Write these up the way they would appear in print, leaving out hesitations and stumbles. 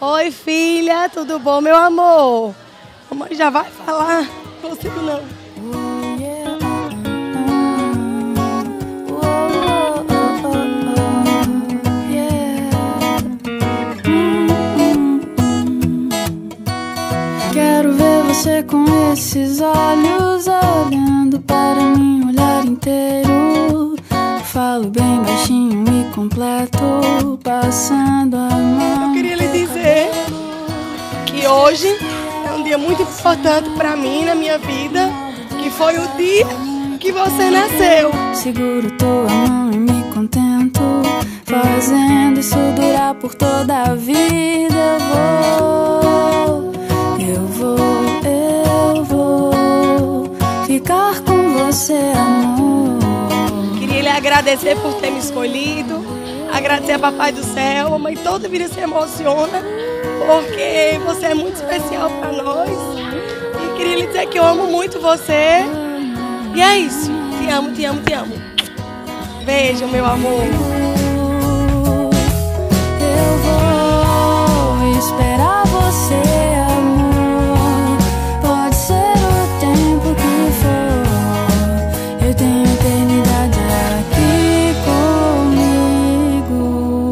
Oi, filha, tudo bom, meu amor? Mamãe já vai falar. Não consigo não. Quero ver você com esses olhos olhando para mim, olhar inteiro. Falo bem baixinho e completo, passando a mão. Eu queria lhe dizer que hoje é um dia muito importante para mim na minha vida, que foi o dia que você nasceu. Seguro tua mão e me contento, fazendo isso durar por toda a vida. Eu vou ficar com você, amor. Queria lhe agradecer por ter me escolhido, agradecer a Papai do Céu. A mamãe toda vida se emociona, porque você é muito especial para nós. E queria lhe dizer que eu amo muito você. E é isso. Te amo, te amo, te amo. Beijo, meu amor. Eu vou esperar você, amor. Pode ser o tempo que for. Eu tenho eternidade aqui comigo.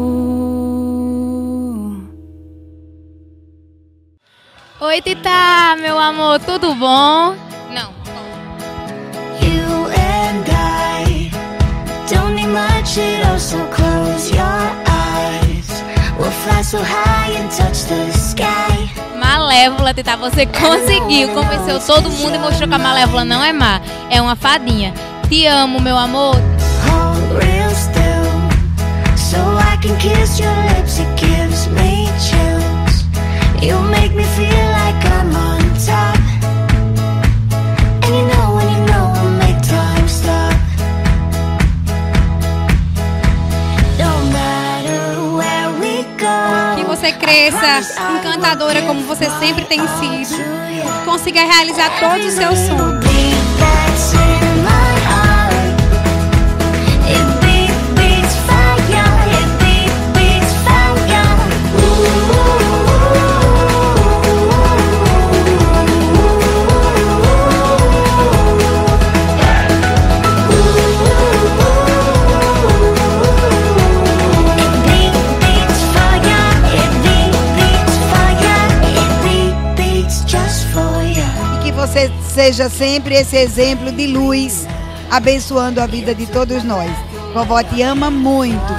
Oi, Tita, meu amor, tudo bom? Não. You and I don't need much at all, so close your eyes. We'll fly so high and touch the sky. Malévola, Tita, você conseguiu, convenceu todo mundo e mostrou que a Malévola não é má, é uma fadinha. Te amo, meu amor. Hold real still, so I can kiss your lips. It gives me chills. You make me feel like I'm on top. And you know when you know we'll make time stop. No matter where we go. Que você cresça encantadora como você sempre tem sido. Consiga realizar todos os seus sonhos. Você seja sempre esse exemplo de luz, abençoando a vida de todos nós. Vovó te ama muito.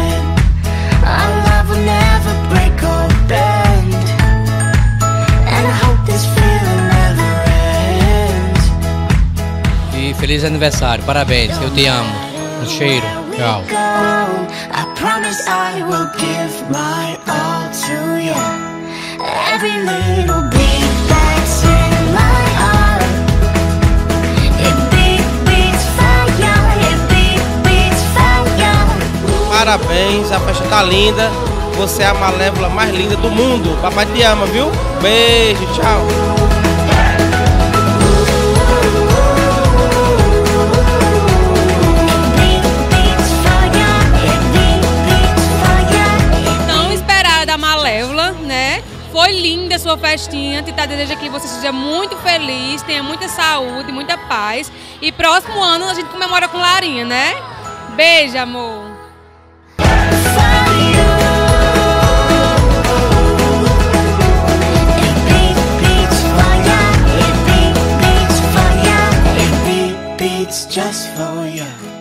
E feliz aniversário, parabéns, eu te amo. Um cheiro, tchau. Parabéns, a festa tá linda. Você é a Malévola mais linda do mundo. Papai te ama, viu? Beijo, tchau. Tão esperada da Malévola, né? Foi linda a sua festinha. Tita deseja que você seja muito feliz, tenha muita saúde, muita paz. E próximo ano a gente comemora com Larinha, né? Beijo, amor. Just for you.